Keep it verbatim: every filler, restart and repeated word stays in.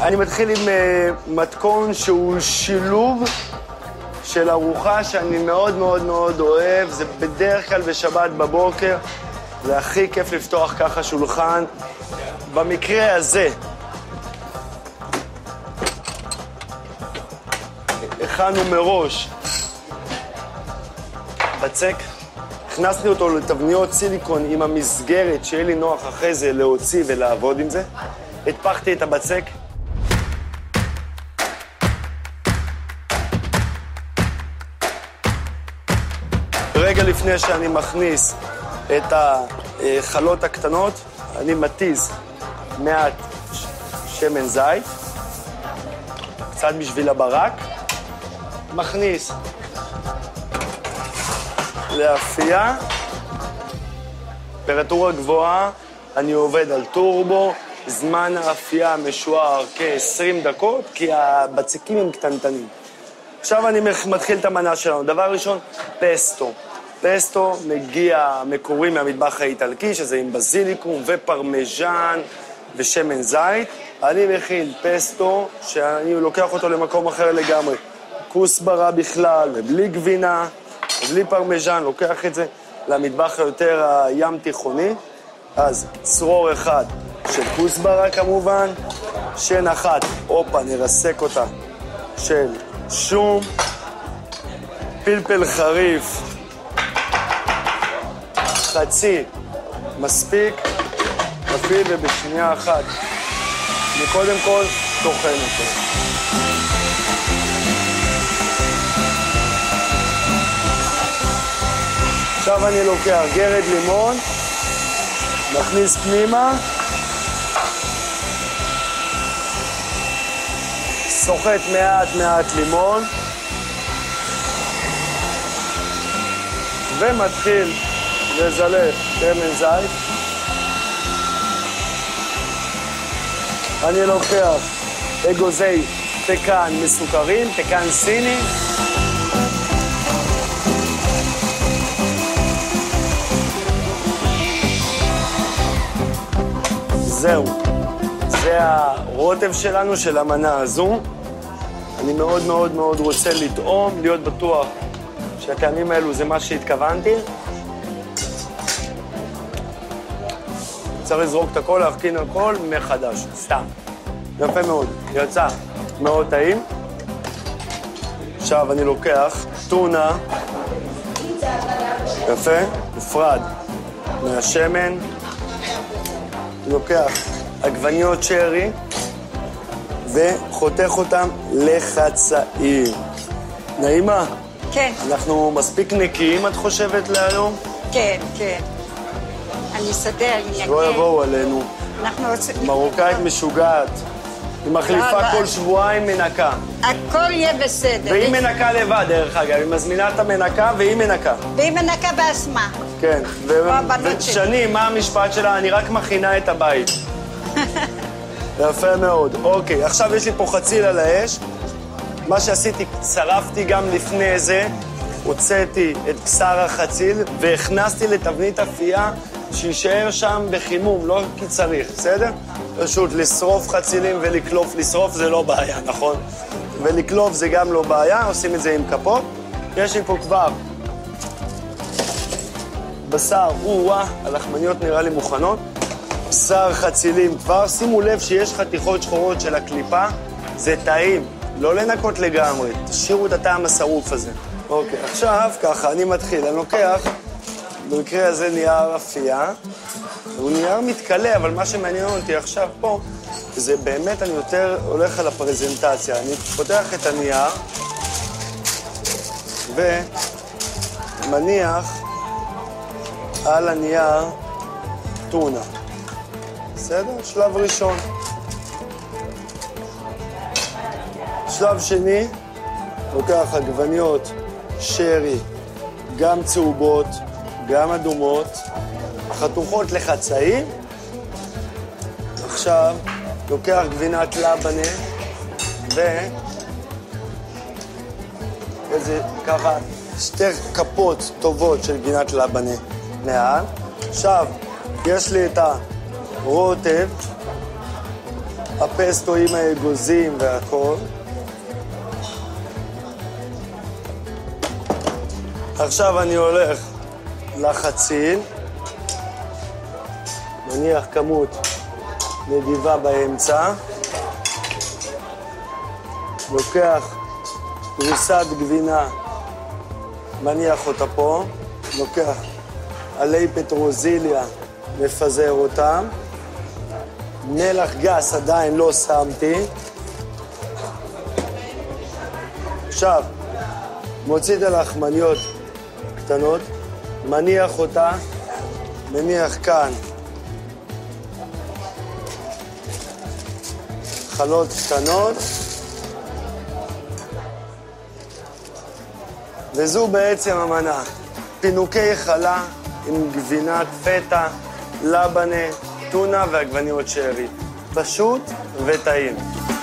אני מתחיל עם uh, מתכון שהוא שילוב של ארוחה שאני מאוד מאוד מאוד אוהב. זה בדרך כלל בשבת בבוקר. זה הכי כיף לפתוח ככה שולחן. במקרה הזה, הכנו מראש בצק. הכנסתי אותו לתבניות סיליקון עם המסגרת שיהיה לי נוח אחרי זה להוציא ולעבוד עם זה. התפחתי את הבצק. רגע לפני שאני מכניס את החלות הקטנות, אני מתיז מעט שמן זית, קצת בשביל הברק, מכניס לאפייה, טמפרטורה גבוהה, אני עובד על טורבו, זמן האפייה משוער כ-עשרים דקות, כי הבצקים הם קטנטנים. עכשיו אני מתחיל את המנה שלנו. דבר ראשון, פסטו. פסטו מגיע מקורי מהמטבח האיטלקי, שזה עם בזיליקום ופרמיז'ן ושמן זית. אני מכין פסטו שאני לוקח אותו למקום אחר לגמרי. כוסברה בכלל, ובלי גבינה, ובלי פרמיז'ן, לוקח את זה למטבח היותר הים תיכוני. אז צרור אחד של כוסברה כמובן, שן אחת, אופה, נרסק אותה, של שום, פלפל חריף, חצי, מספיק, אפילו ובשנייה אחת. אני קודם כל טוחן אותו. עכשיו אני לוקח גרד לימון, מכניס פנימה, סוחט מעט מעט לימון, ומתחיל לזלף שמן זית. אני לוקח אגוזי פקן מסוכרים, פקן סיני. זהו, זה הרוטב שלנו, של המנה הזו. אני מאוד מאוד מאוד רוצה לטעום, להיות בטוח שהטעמים האלו זה מה שהתכוונתי. צריך לזרוק את הכל, להרכין הכל מחדש, סתם. יפה מאוד, יצא מאוד טעים. עכשיו אני לוקח טונה, יפה, נפרד מהשמן. אני לוקח עגבניות שרי וחותך אותם לחצאים. נעימה? כן. אנחנו מספיק נקיים, את חושבת, להיום? כן, כן. אני אסדר, אני אגיע. שלא יבואו עלינו. אנחנו רוצים... מרוקאית משוגעת. היא מחליפה כל שבועיים מנקה. הכל יהיה בסדר. והיא מנקה לבד, דרך אגב. היא מזמינה את המנקה והיא מנקה. והיא מנקה בעצמה. כן. ושני, מה המשפט שלה? אני רק מכינה את הבית. יפה מאוד. אוקיי, עכשיו יש לי פה חציל על האש. מה שעשיתי, צרפתי גם לפני זה, הוצאתי את בשר החציל והכנסתי לתבנית אפייה שישאר שם בחימום, לא כי צריך, בסדר? פשוט לשרוף חצילים ולקלוף, לשרוף זה לא בעיה, נכון? ולקלוף זה גם לא בעיה, עושים את זה עם כפות. יש לי פה כבר בשר, או-אה, הלחמניות נראה לי מוכנות. בשר חצילים כבר, שימו לב שיש חתיכות שחורות של הקליפה, זה טעים, לא לנקות לגמרי, תשאירו את הטעם השרוף הזה. אוקיי, עכשיו ככה, אני מתחיל, אני לוקח, במקרה הזה נייר אפייה, הוא נייר מתקלה, אבל מה שמעניין אותי עכשיו פה, זה באמת אני יותר הולך על הפרזנטציה. אני פותח את הנייר, ומניח על הנייר טונה. בסדר? שלב ראשון. שלב שני, לוקח עגבניות שרי, גם צהובות, גם אדומות, חתוכות לחצאים. עכשיו לוקח גבינת לבנה ו... איזה ככה שתי כפות טובות של גבינת לבנה מעל. עכשיו יש לי את הרוטב, הפסטו עם האגוזים והכל. עכשיו אני הולך לחציל, מניח כמות נדיבה באמצע, לוקח פרוסת גבינה, מניח אותה פה, לוקח עלי פטרוזיליה, מפזר אותם, מלח גס עדיין לא שמתי. עכשיו, מוציא את הלחמניות קטנות, מניח אותה, מניח כאן חלות קטנות, וזו בעצם המנה. פינוקי חלה עם גבינת פטה, לבנה, טונה ועגבניות שרי. פשוט וטעים.